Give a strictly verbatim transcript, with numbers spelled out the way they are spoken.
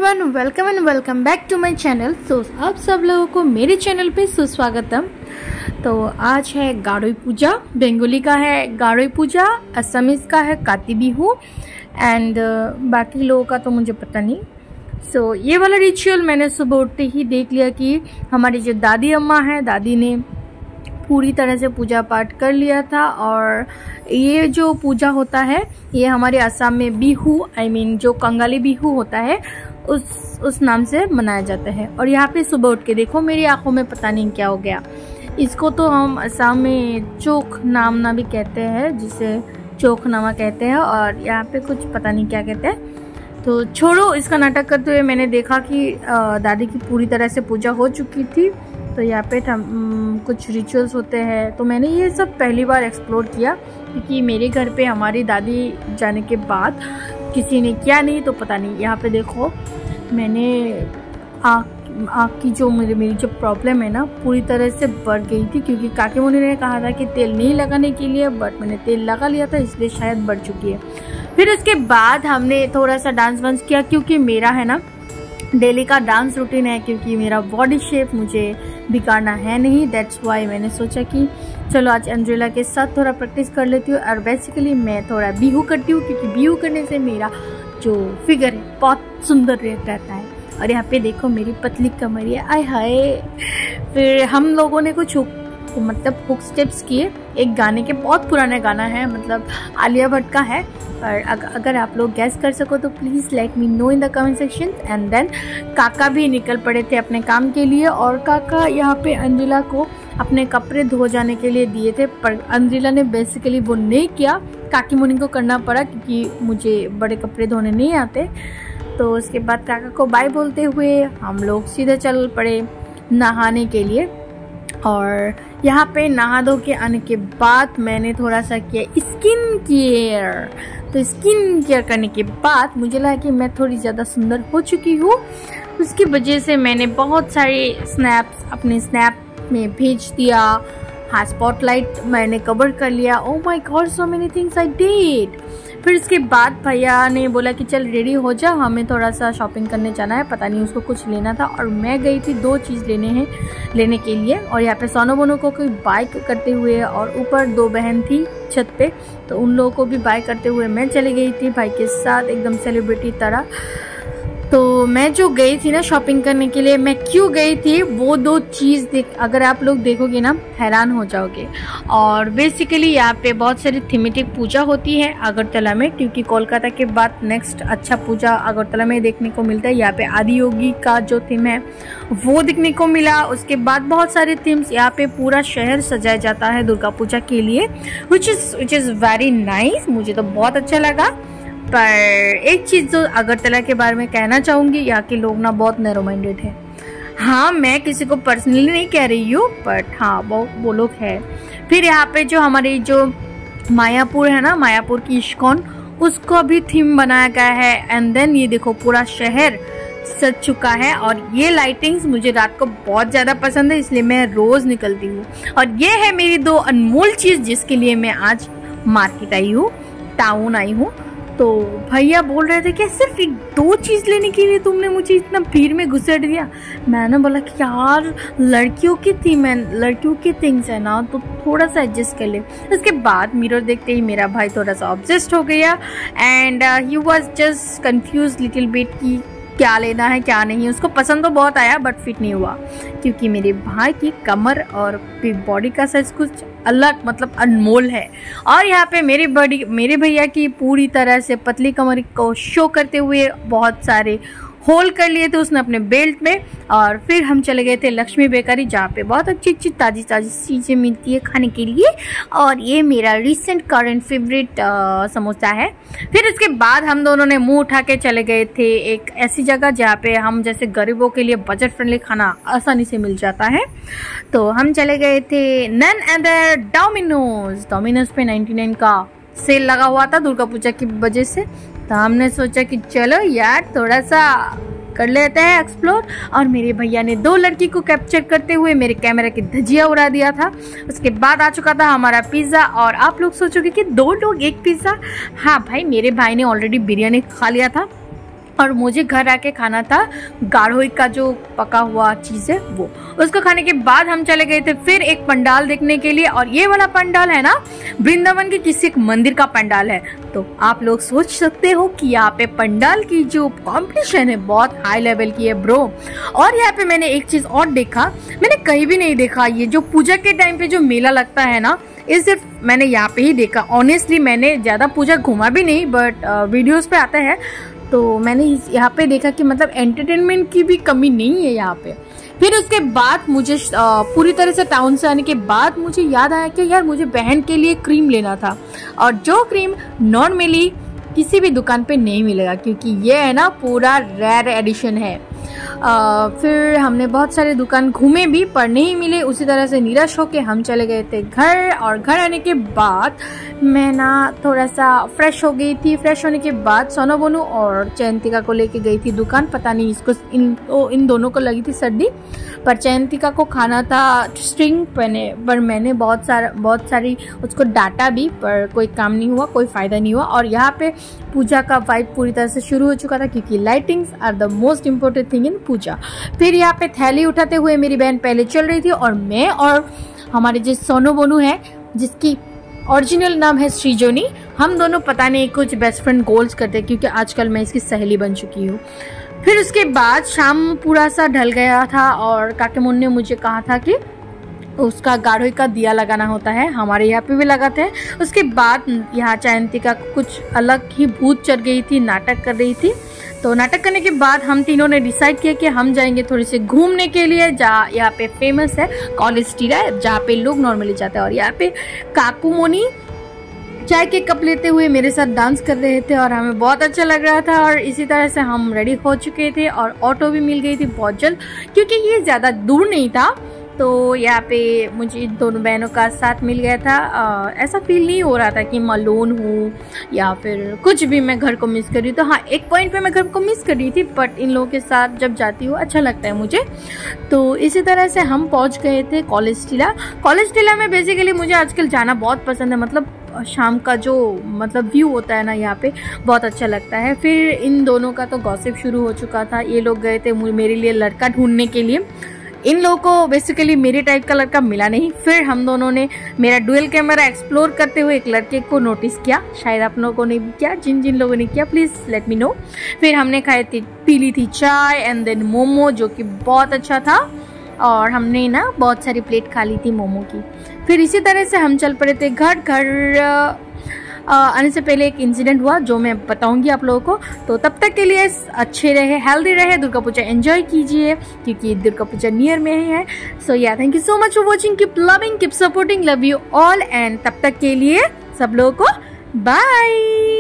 Everyone, welcome and welcome back to my channel. So आप सब लोगों को मेरे चैनल पे सुस्वागतम। तो आज है गाड़ोई पूजा। बंगाली का है गाड़ोई पूजा, असमीज का है काती बिहू एंड uh, बाकी लोगों का तो मुझे पता नहीं। सो so, ये वाला रिचुअल मैंने सुबह उठते ही देख लिया कि हमारी जो दादी अम्मा है, दादी ने पूरी तरह से पूजा पाठ कर लिया था। और ये जो पूजा होता है ये हमारे असम में Bihu I I mean mean, जो कंगाली बिहू होता है उस उस नाम से मनाया जाता है। और यहाँ पे सुबह उठ के देखो मेरी आंखों में पता नहीं क्या हो गया। इसको तो हम असम में चोख नामना भी कहते हैं, जिसे चोखनामा कहते हैं, और यहाँ पे कुछ पता नहीं क्या कहते हैं। तो छोड़ो इसका नाटक करते हुए मैंने देखा कि दादी की पूरी तरह से पूजा हो चुकी थी। तो यहाँ पे कुछ रिचुअल्स होते हैं, तो मैंने ये सब पहली बार एक्सप्लोर किया क्योंकि मेरे घर पे हमारी दादी जाने के बाद किसी ने किया नहीं, तो पता नहीं। यहाँ पे देखो मैंने आँख आँख की जो मेरी मेरी जो प्रॉब्लम है ना पूरी तरह से बढ़ गई थी, क्योंकि काकी मुनि ने कहा था कि तेल नहीं लगाने के लिए, बट मैंने तेल लगा लिया था इसलिए शायद बढ़ चुकी है। फिर उसके बाद हमने थोड़ा सा डांस वांस किया, क्योंकि मेरा है ना डेली का डांस रूटीन है, क्योंकि मेरा बॉडी शेप मुझे बिगाड़ना है नहीं। दैट्स वाई मैंने सोचा कि चलो आज अंजुला के साथ थोड़ा प्रैक्टिस कर लेती हूँ। और बेसिकली मैं थोड़ा बिहू करती हूँ, क्योंकि बिहू करने से मेरा जो फिगर है बहुत सुंदर रहता है। और यहाँ पे देखो मेरी पतली कमरिया, आय हाय। फिर हम लोगों ने कुछ मतलब हुक स्टेप्स किए। एक गाने के, बहुत पुराना गाना है, मतलब आलिया भट्ट का है। और अगर आप लोग गैस कर सको तो please let me know in the comment section. And then काका भी निकल पड़े थे अपने काम के लिए, और काका यहाँ पे अंजुला को अपने कपड़े धो जाने के लिए दिए थे, पर अंजुला ने बेसिकली वो नहीं किया। काकी मुनि को करना पड़ा क्योंकि मुझे बड़े कपड़े धोने नहीं आते। तो उसके बाद काका को बाय बोलते हुए हम लोग सीधे चल पड़े नहाने के लिए। और यहाँ पे नहा धो के आने के बाद मैंने थोड़ा सा किया स्किन केयर। तो स्किन केयर करने के बाद मुझे लगा कि मैं थोड़ी ज़्यादा सुंदर हो चुकी हूँ। उसकी वजह से मैंने बहुत सारे स्नैप्स अपने स्नैप में भेज दिया। हाँ, स्पॉटलाइट मैंने कवर कर लिया। Oh my God, so many things I did. फिर उसके बाद भैया ने बोला कि चल रेडी हो जा, हमें थोड़ा सा शॉपिंग करने जाना है। पता नहीं उसको कुछ लेना था, और मैं गई थी दो चीज़ लेने हैं लेने के लिए। और यहाँ पे सोनो बोनो को कोई बाइक करते हुए, और ऊपर दो बहन थी छत पे, तो उन लोगों को भी बाय करते हुए मैं चली गई थी भाई के साथ, एकदम सेलिब्रिटी तरह। तो मैं जो गई थी ना शॉपिंग करने के लिए, मैं क्यों गई थी वो दो चीज़ देख, अगर आप लोग देखोगे ना हैरान हो जाओगे। और बेसिकली यहाँ पे बहुत सारी थीमेटिक पूजा होती है अगरतला में, क्योंकि कोलकाता के बाद नेक्स्ट अच्छा पूजा अगरतला में देखने को मिलता है। यहाँ पे आदि योगी का जो थीम है वो देखने को मिला। उसके बाद बहुत सारे थीम्स, यहाँ पे पूरा शहर सजाया जाता है दुर्गा पूजा के लिए, which is which is very nice. मुझे तो बहुत अच्छा लगा। पर एक चीज़ जो अगरतला के बारे में कहना चाहूँगी, यहाँ के लोग ना बहुत नैरो माइंडेड है। हाँ, मैं किसी को पर्सनली नहीं कह रही हूँ, बट हाँ वो वो लोग है। फिर यहाँ पे जो हमारी जो मायापुर है ना, मायापुर की इस्कॉन, उसको भी थीम बनाया गया है। एंड देन ये देखो पूरा शहर सज चुका है। और ये लाइटिंग्स मुझे रात को बहुत ज़्यादा पसंद है, इसलिए मैं रोज़ निकलती हूँ। और ये है मेरी दो अनमोल चीज़ जिसके लिए मैं आज मार्केट आई हूँ, टाउन आई हूँ। तो भैया बोल रहे थे कि सिर्फ एक दो चीज़ लेने के लिए तुमने मुझे इतना भीड़ में घुसेड़ दिया। मैंने बोला कि यार लड़कियों की थीम है, लड़कियों की थिंग्स है ना, तो थोड़ा सा एडजस्ट कर ले। उसके बाद मिरर देखते ही मेरा भाई थोड़ा सा ऑब्सेस्ड हो गया, and he was just confuse little bit कि क्या लेना है क्या नहीं। उसको पसंद तो बहुत आया बट फिट नहीं हुआ, क्योंकि मेरे भाई की कमर और बॉडी का साइज कुछ अलग, मतलब अनमोल है। और यहाँ पे मेरे बड़ी मेरे भैया की पूरी तरह से पतली कमर को शो करते हुए बहुत सारे होल कर लिए थे उसने अपने बेल्ट में। और फिर हम चले गए थे लक्ष्मी बेकरी, जहाँ पे बहुत अच्छी अच्छी ताज़ी ताज़ी चीज़ें मिलती है खाने के लिए। और ये मेरा रिसेंट करंट फेवरेट समोसा है। फिर उसके बाद हम दोनों ने मुंह उठा के चले गए थे एक ऐसी जगह जहाँ पे हम जैसे गरीबों के लिए बजट फ्रेंडली खाना आसानी से मिल जाता है। तो हम चले गए थे नन अदर डोमिनोज। डोमिनोज पे नाइन्टी नाइन का सेल लगा हुआ था दुर्गा पूजा की वजह से। तो हमने सोचा कि चलो यार थोड़ा सा कर लेते हैं एक्सप्लोर। और मेरे भैया ने दो लड़की को कैप्चर करते हुए मेरे कैमरा की धजिया उड़ा दिया था। उसके बाद आ चुका था हमारा पिज़्ज़ा। और आप लोग सोचोगे कि दो लोग एक पिज़्ज़ा, हाँ भाई मेरे भाई ने ऑलरेडी बिरयानी खा लिया था, और मुझे घर आके खाना था गाढ़ोई का जो पका हुआ चीज़ है वो। उसको खाने के बाद हम चले गए थे फिर एक पंडाल देखने के लिए, और ये वाला पंडाल है ना वृंदावन के किसी एक मंदिर का पंडाल है। तो आप लोग सोच सकते हो कि यहाँ पे पंडाल की जो कॉम्पिटिशन है बहुत हाई लेवल की है ब्रो। और यहाँ पे मैंने एक चीज़ और देखा, मैंने कहीं भी नहीं देखा, ये जो पूजा के टाइम पे जो मेला लगता है ना, ये सिर्फ मैंने यहाँ पे ही देखा। ऑनेस्टली मैंने ज़्यादा पूजा घूमा भी नहीं, बट वीडियोज़ पे आता है तो मैंने यहाँ पे देखा कि मतलब एंटरटेनमेंट की भी कमी नहीं है यहाँ पे। फिर उसके बाद मुझे पूरी तरह से टाउन से आने के बाद मुझे याद आया कि यार मुझे बहन के लिए क्रीम लेना था, और जो क्रीम नॉर्मली किसी भी दुकान पे नहीं मिलेगा क्योंकि ये है ना पूरा रेयर एडिशन है। आ, फिर हमने बहुत सारे दुकान घूमे भी पर नहीं मिले। उसी तरह से निराश होके हम चले गए थे घर, और घर आने के बाद मैं ना थोड़ा सा फ्रेश हो गई थी। फ्रेश होने के बाद सोनू बोनू और चयंतिका को लेके गई थी दुकान। पता नहीं इसको इन ओ, इन दोनों को लगी थी सर्दी, पर चयंतिका को खाना था स्ट्रिंग पहने, पर मैंने बहुत सारा बहुत सारी उसको डांटा भी, पर कोई काम नहीं हुआ, कोई फ़ायदा नहीं हुआ। और यहाँ पे पूजा का वाइब पूरी तरह से शुरू हो चुका था क्योंकि lightings are the most important thing in puja. फिर यहाँ पे थैली उठाते हुए मेरी बहन पहले चल रही थी, और मैं और हमारे जो सोनू बोनू है जिसकी ओरिजिनल नाम है सृजनी, हम दोनों पता नहीं कुछ बेस्ट फ्रेंड गोल्स करते क्योंकि आजकल मैं इसकी सहेली बन चुकी हूँ। फिर उसके बाद शाम पूरा सा ढल गया था और काकेमुन ने मुझे कहा था कि उसका गाढ़ोई का दिया लगाना होता है, हमारे यहाँ पे भी लगाते हैं। उसके बाद यहाँ चयंतिका कुछ अलग ही भूत चढ़ गई थी, नाटक कर रही थी। तो नाटक करने के बाद हम तीनों ने डिसाइड किया कि हम जाएंगे थोड़ी से घूमने के लिए, जहाँ यहाँ पे फेमस है कॉलेज टीरा, जहाँ पे लोग नॉर्मली जाते हैं। और यहाँ पे काकू मोनी चाय के कप लेते हुए मेरे साथ डांस कर रहे थे और हमें बहुत अच्छा लग रहा था। और इसी तरह से हम रेडी हो चुके थे और ऑटो भी मिल गई थी बहुत जल्द क्योंकि ये ज़्यादा दूर नहीं था। तो यहाँ पे मुझे दोनों बहनों का साथ मिल गया था। आ, ऐसा फील नहीं हो रहा था कि मैं लोन हूँ या फिर कुछ भी मैं घर को मिस कर रही हूँ। तो हाँ, एक पॉइंट पे मैं घर को मिस कर रही थी, बट इन लोगों के साथ जब जाती हूँ अच्छा लगता है मुझे। तो इसी तरह से हम पहुँच गए थे कॉलेज टीला। कॉलेज टीला में बेसिकली मुझे आजकल जाना बहुत पसंद है, मतलब शाम का जो मतलब व्यू होता है ना यहाँ पे बहुत अच्छा लगता है। फिर इन दोनों का तो गॉसिप शुरू हो चुका था। ये लोग गए थे मेरे लिए लड़का ढूंढने के लिए। इन लोगों को बेसिकली मेरे टाइप का लड़का मिला नहीं। फिर हम दोनों ने मेरा डुअल कैमरा एक्सप्लोर करते हुए एक लड़के को नोटिस किया। शायद आप लोगों ने भी किया, जिन जिन लोगों ने किया प्लीज़ लेट मी नो। फिर हमने खाई थी पी ली थी चाय एंड देन मोमो, जो कि बहुत अच्छा था, और हमने ना बहुत सारी प्लेट खा ली थी मोमो की। फिर इसी तरह से हम चल पड़े थे घर। घर आने से पहले एक इंसिडेंट हुआ जो मैं बताऊंगी आप लोगों को। तो तब तक के लिए अच्छे रहे, हेल्दी रहे, दुर्गा पूजा एंजॉय कीजिए क्योंकि दुर्गा पूजा नियर में ही है। So yeah thank you so much for watching, keep loving, keep supporting, love you all, and तब तक के लिए सब लोगों को बाय।